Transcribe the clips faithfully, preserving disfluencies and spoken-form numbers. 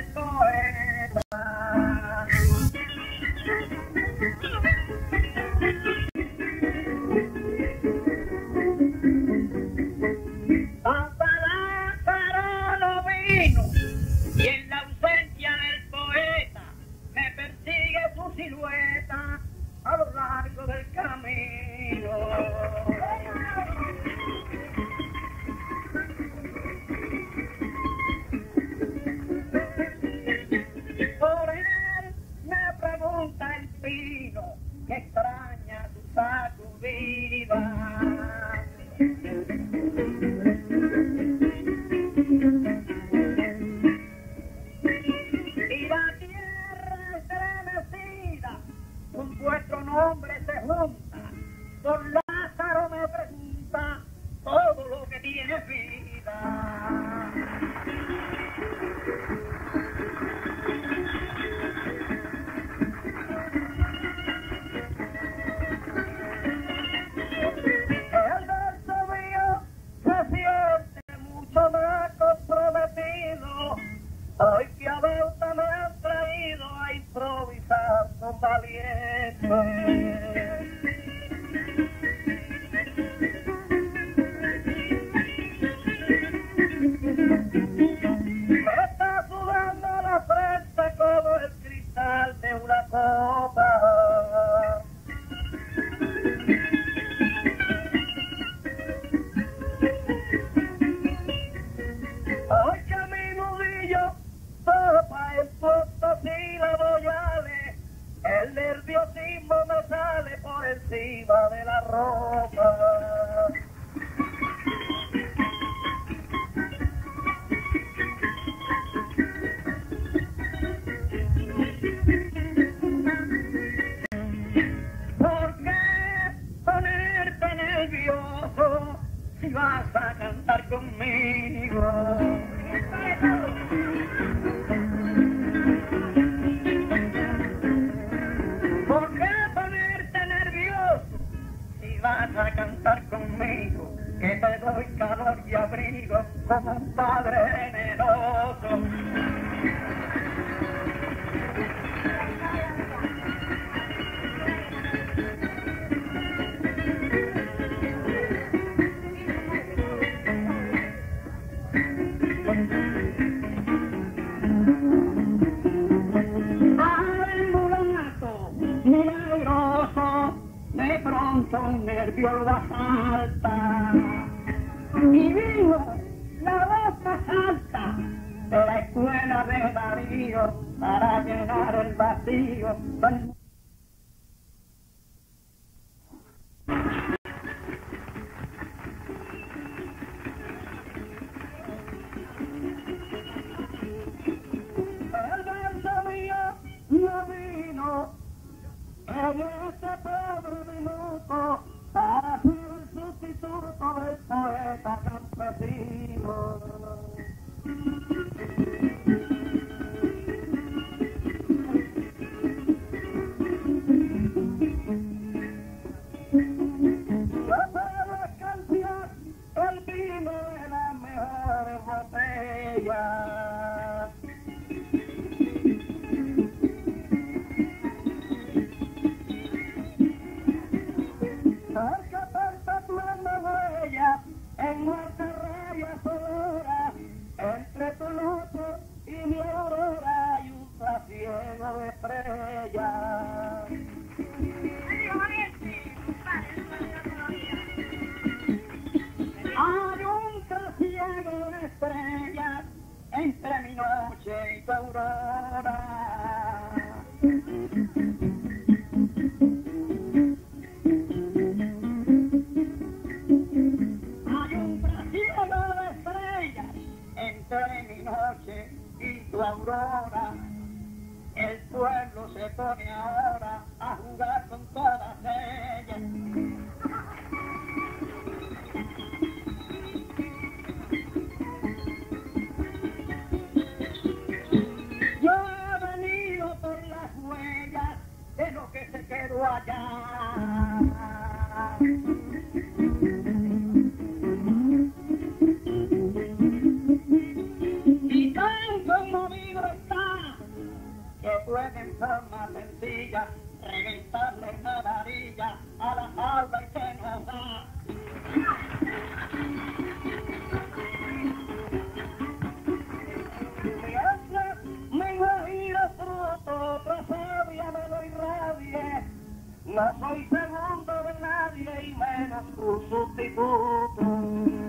Y tan conmovido está pueden forma sencilla reventarle una varilla a la alba y que nos da. Mientras me imagino fruto, otra sabia me lo irradie. No soy segundo de nadie y menos tu sustituto.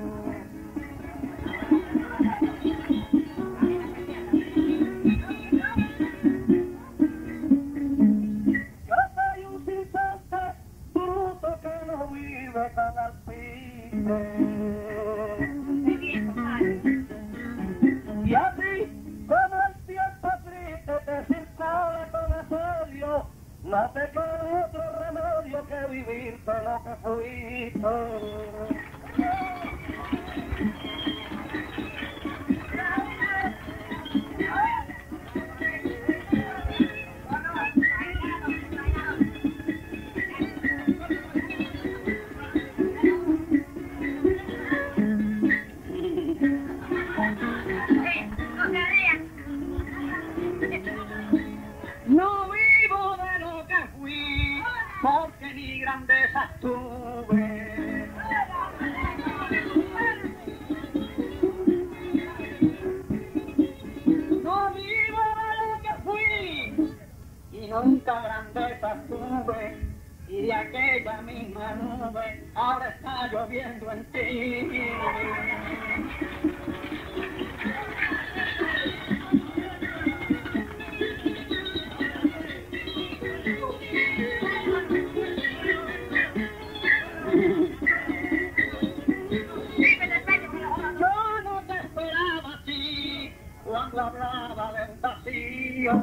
Tan alpiste. Y así como el tiempo triste te circula con asodio, no te queda otro remedio que vivirte lo que fuiste. No vivo de lo que fui, porque ni grandeza tuve. No vivo de lo que fui, y nunca grandeza tuve. Y de aquella misma nube, ahora está lloviendo en ti. Cuando hablaba del vacío,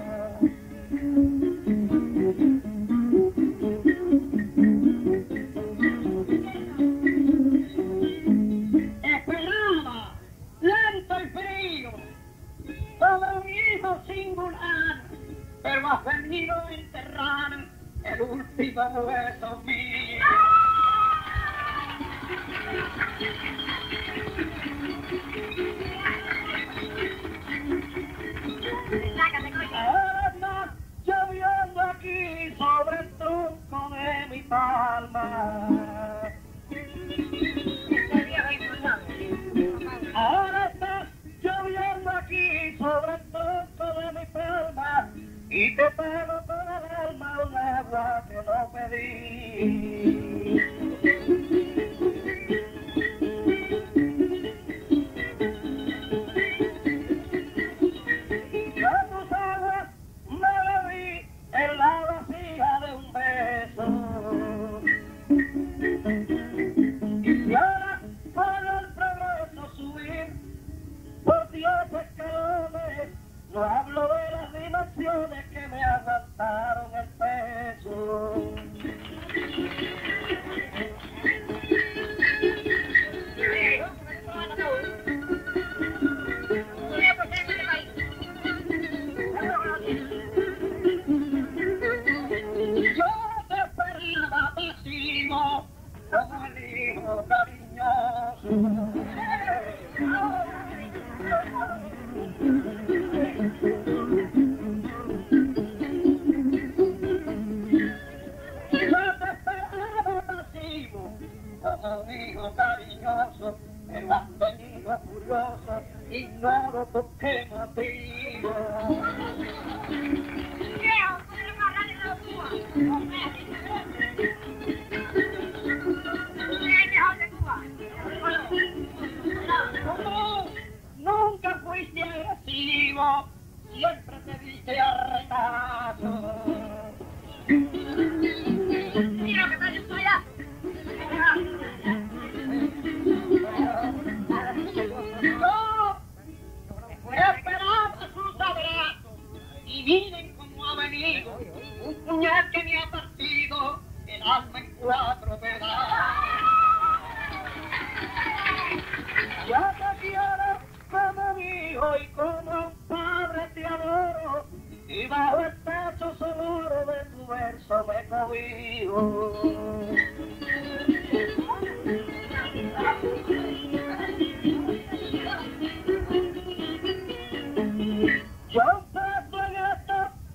esperaba lento y frío sobre un hijo singular, pero has venido a enterrar el último beso mío. Ahora lloviendo aquí sobre el tronco de mi palma. Ahora está lloviendo aquí sobre el tronco de mi palma y te pago con el alma un agua que no pedí. Y ahora para el progreso subir por diez escalones, no hablo de las dimensiones que me aguantaron el peso. Como el hijo cariñoso. Yo te esperaba pasivo, como un hijo cariñoso, pero has venido furioso, ignoro por qué motivo. Nunca fuiste agresivo, siempre te diste a retazo. Mira que está yo allá. No, esperaba sus abrazos y miren cómo ha venido un puñal que me ha partido el alma en cuatro pedazos. Ya te quiero como mi hijo y como un padre te adoro, y bajo el pecho sonoro de tu verso me cobijo. Yo empiezo en esta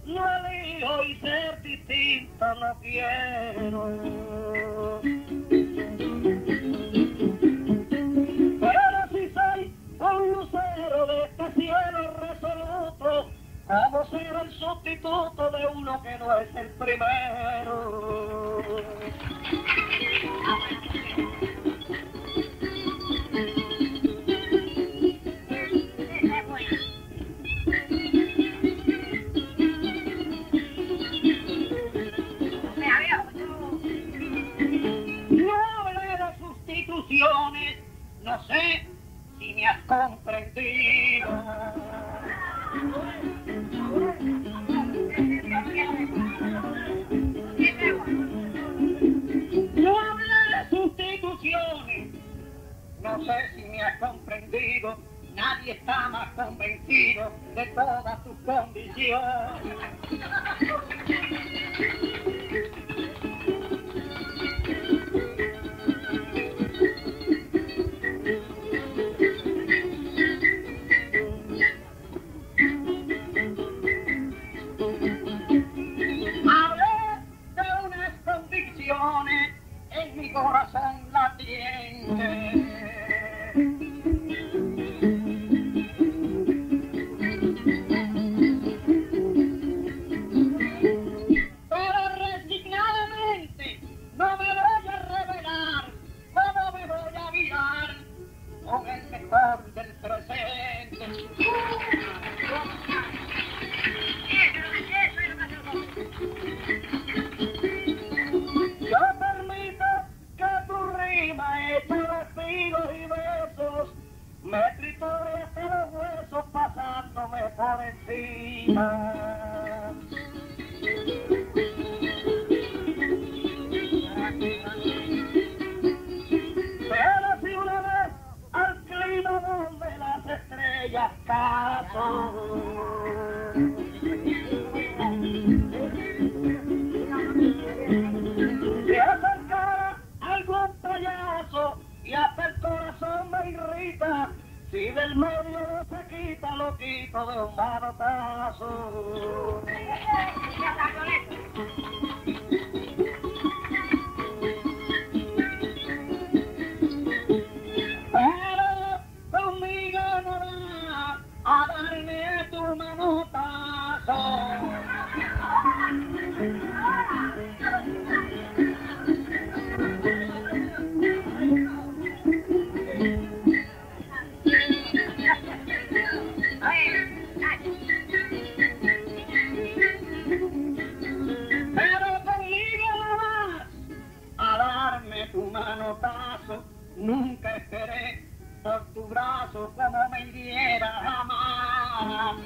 Pero si soy un lucero de este cielo resoluto, ¿cómo ser el sustituto de uno que no es el primero? No sé si me has comprendido. No hablé de sustituciones. No sé si me has comprendido. Nadie está más convencido de todas tus condiciones. En mi corazón latiente. Pero resignadamente no me voy a revelar, no me voy a mirar con el mejor del presente. Me trituré hasta los huesos pasándome por encima. Pero si una vez al clima donde las estrellas caso, se acercara algún payaso y hasta el corazón me irrita. Si del medio no se quita, lo quito de un manotazo. Pero conmigo no vas a darme tu manotazo. Nunca esperé por tu brazo como me hiriera jamás.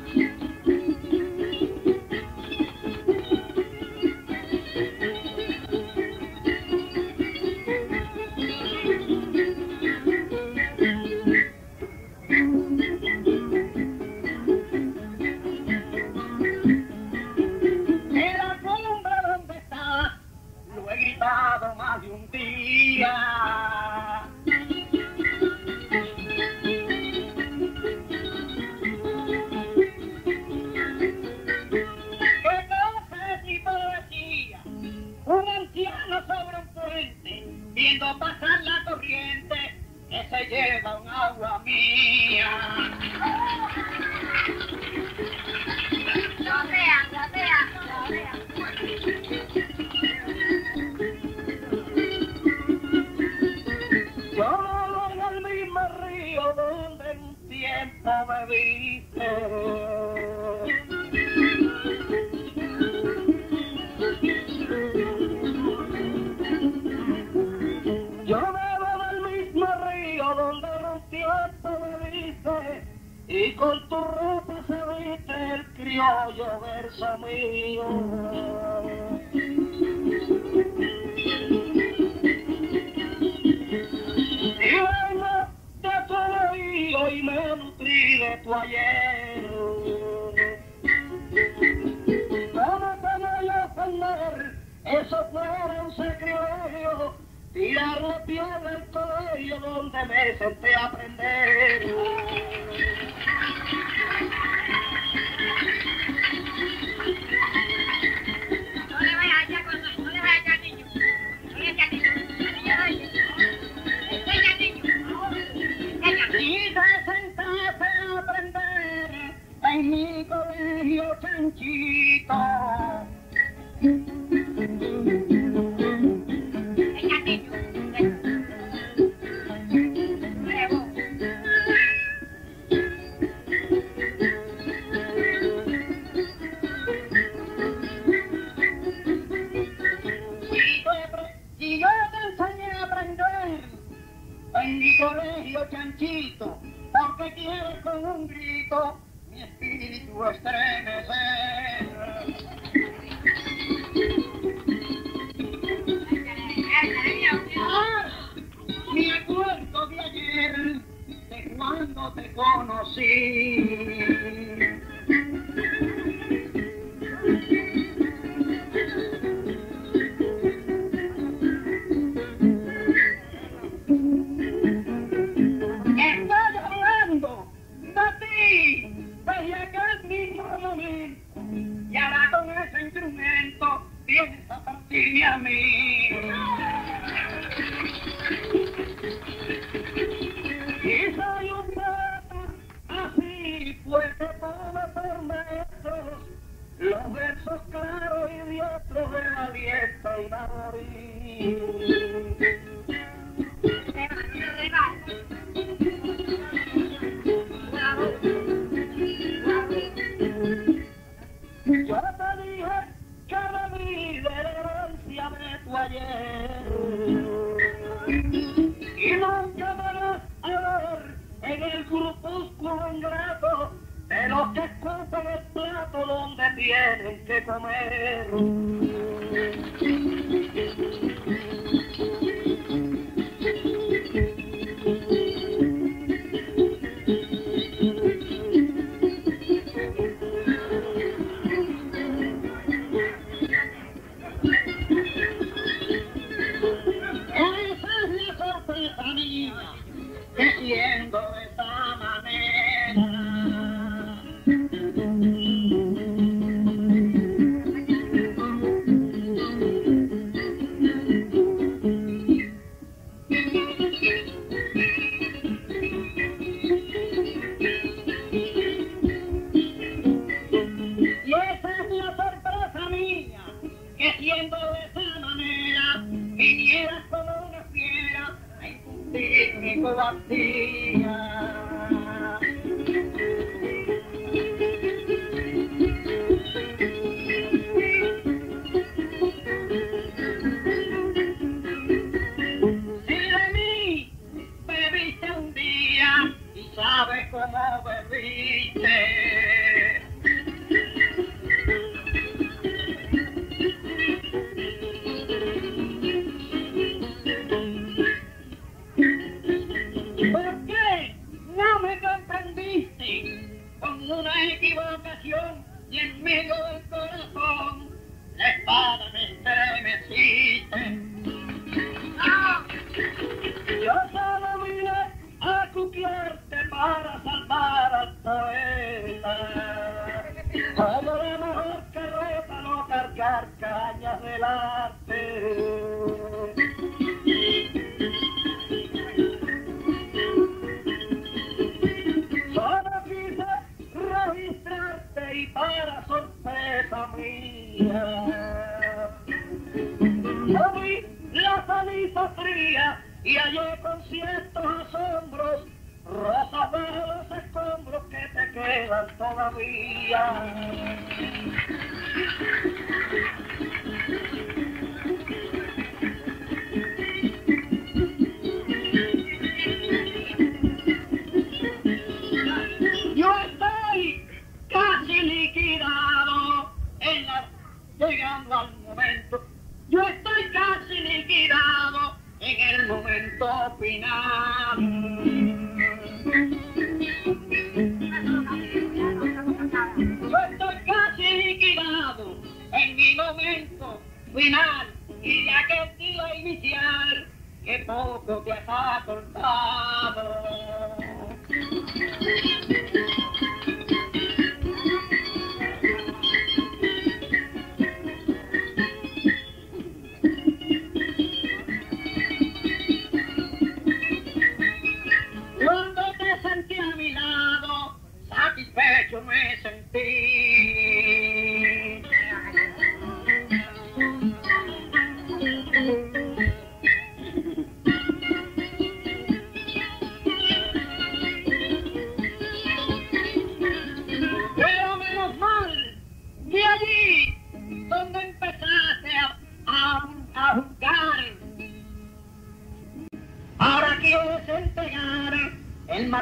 En la cumbre donde estás, lo he gritado más de un día. Viendo pasar la corriente que se lleva un agua mía. Platea, platea, platea. Yo voy al mismo río donde en un tiempo me viste. Yo bebo del mismo río donde en un tiempo me viste, y con tu ropa se viste el criollo verso mío. Y vengo de tu oído y me nutrí de tu ayer. ¿Cómo te voy a ofender? Eso fuera un sacrilegio, tirar la piedra del colegio donde me senté a aprender. No le vayas allá con no le vayas allá, niño. en mi colegio chanchito. Y yo te enseñé a aprender en mi colegio chanchito, porque quieres con un grito mi espíritu estremecer. Ah, me acuerdo de ayer, de cuando te conocí. Estoy hablando de ti desde aquel mismo momento, y ahora con ese instrumento vienes a partirme a mí. Y soy un poeta, así fue que tuve por maestros los versos claros y diestros de la dieta y la morir. Yo te dije que bebí de la herencia de tu ayer, y nunca me vas a ver en el grupúsculo ingrato de los que escupen el plato donde tienen que comer. Que siendo de esta manera, y esa es la sorpresa mía, que siendo de esa manera, vinieras como una fiera a incumplir mi cobardía. Si de mí bebiste un día y sabes cómo bebiste, ¿por qué no me comprendiste? Con una equivocación y en medio del corazón la espada me estremeciste. ¡Ah! Yo solo vine a cuquearte para salvar al poeta, como la mejor carreta no cargar cañas del arte. Solo quise registrarte y para sorpresa mía, yo vi la ceniza fría y hallé con ciertos asombros rosas bajo los escombros que te quedan todavía. Yo estoy casi liquidado en la, llegando al momento. Yo estoy casi liquidado en el momento final. Yo estoy casi liquidado en mi momento final, y ya que estilo inicial que poco te has acordado. Cuando te sentí a mi lado, satisfecho me sentí.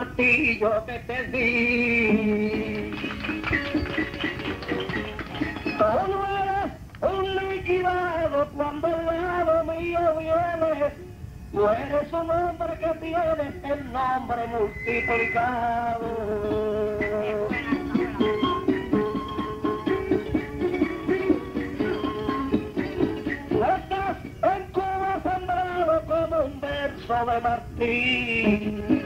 martillo que te di. Tú no eres un liquidado cuando el lado mío viene. Tú eres un hombre que tiene el nombre multiplicado. Tú estás en Cuba sembrado como un verso de Martín.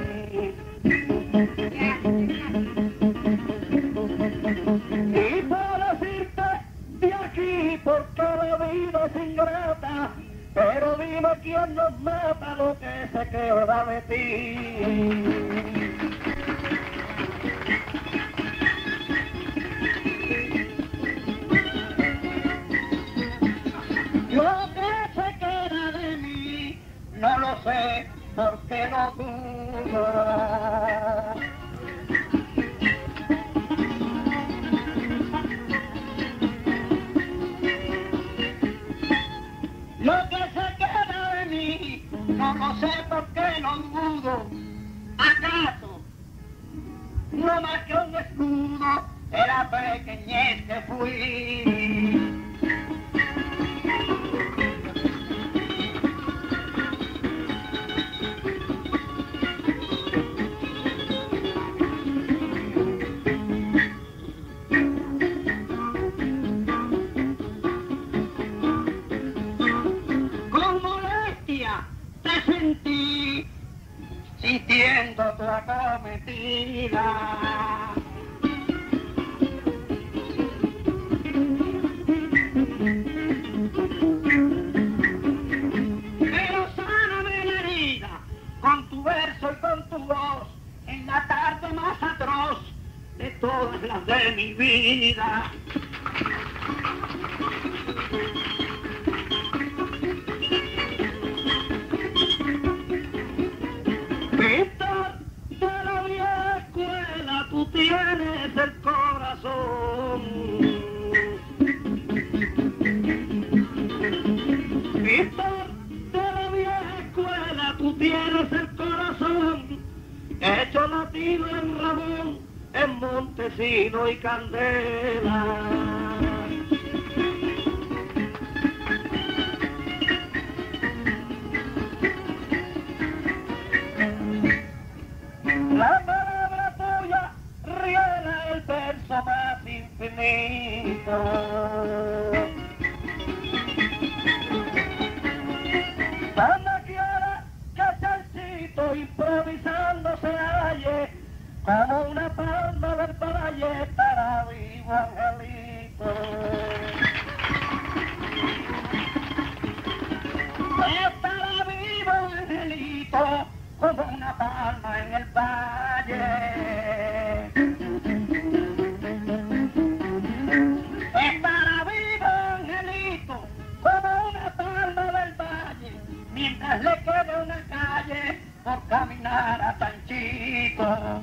Y puedo decirte de aquí porque la vida es ingrata, pero dime quién nos mata lo que se queda de ti. Lo que se queda de mí, no lo sé, porque no dudo. Lo que se queda de mí, no lo sé por qué no dudo. ¿Acaso no más que un escudo de la pequeñez que fui? Te sentí sintiendo tu acometida. Pero sáname la herida con tu verso y con tu voz en la tarde más atroz de todas las de mi vida. Víctor de la vieja escuela, tú tienes el corazón. Víctor de la vieja escuela, tú tienes el corazón hecho latido en Ramón, en Montesino y Candela. La palabra tuya riela el verso más infinito. Cuando quiera que Chancito improvisando se halle, como una palma del valle estará vivo Angelito. Estará vivo Angelito, como una palma en el valle. Estará vivo Angelito, como una palma del valle, mientras le quede una calle por caminar a Tanchito.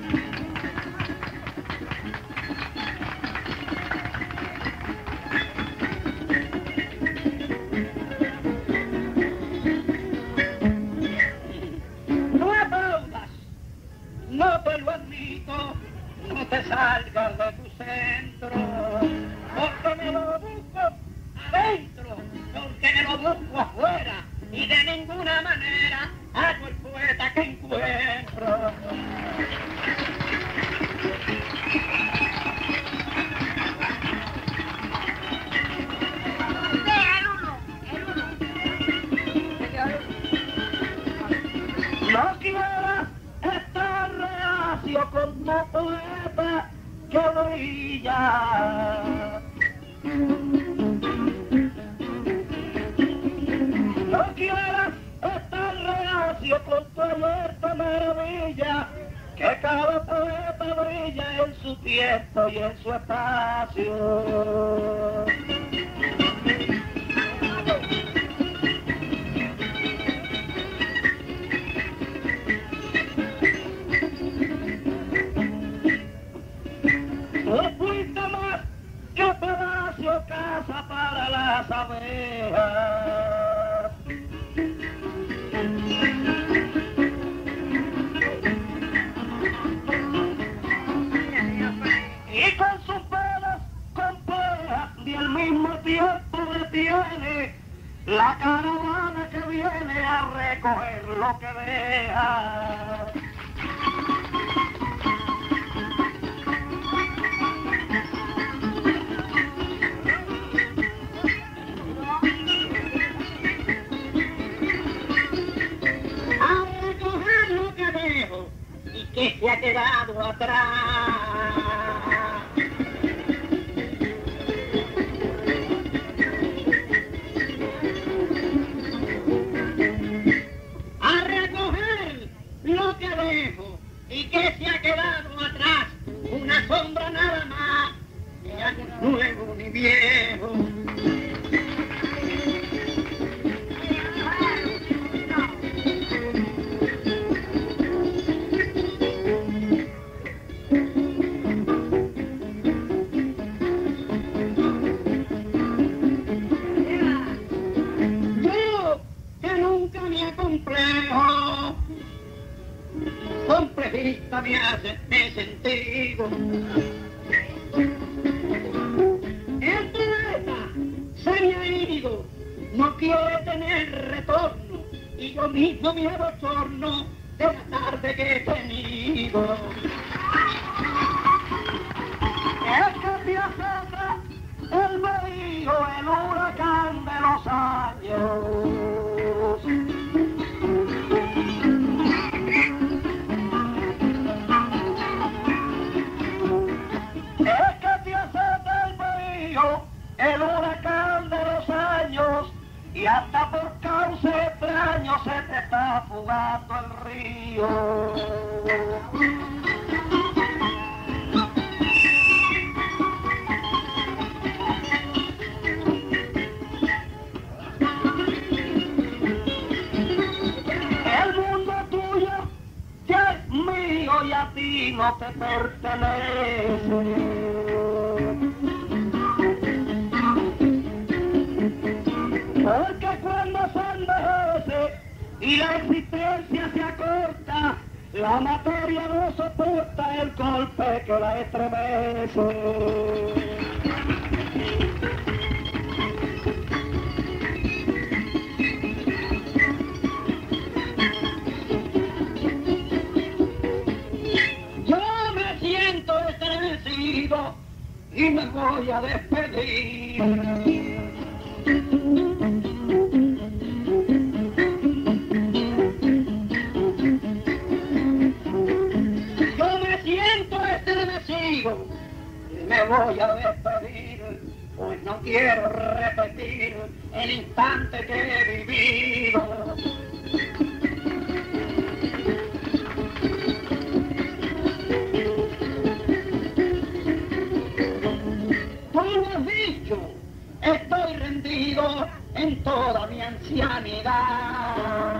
No te lo admito, no te salgas de tu centro, porque me lo busco adentro, porque me lo busco afuera, y de ninguna manera hago el poeta que encuentro. No quieras estar reacio con tu poeta que brilla. No quieras estar reacio con tu abierta maravilla, que cada poeta brilla en su tiempo y en su espacio. No fuiste más que palacio, casa para las abejas. mismo tiempo detiene la caravana que viene a recoger lo que deja. Que se ha quedado atrás. A recoger lo que dejo y que se ha quedado atrás, una sombra nada más, ni año nuevo ni viejo. Complejista me hace de sentido. El poeta se me ha ido, no quiere tener retorno, y yo mismo me abochorno de la tarde que he tenido. Es que te acerca el vehío, el huracán de los años. El huracán de los años, y hasta por causa extraño se te está fugando el río. El mundo tuyo ya es mío y a ti no te pertenece. Porque cuando se envejece y la existencia se acorta, la materia no soporta el golpe que la estremece. Yo me siento estremecido y me voy a despedir. Me voy a despedir, pues no quiero repetir el instante que he vivido. Tú lo has dicho, estoy rendido en toda mi ancianidad.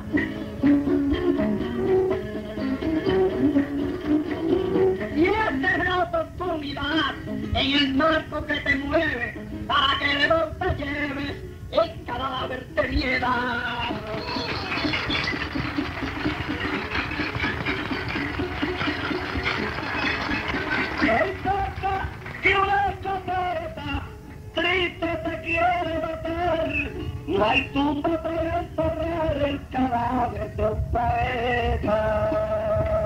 En el marco que te mueve, para que de dos te lleves el cadáver de mi edad. El toca que una escopeta triste te quiere matar, no hay tumba para enterrar el cadáver de un poeta.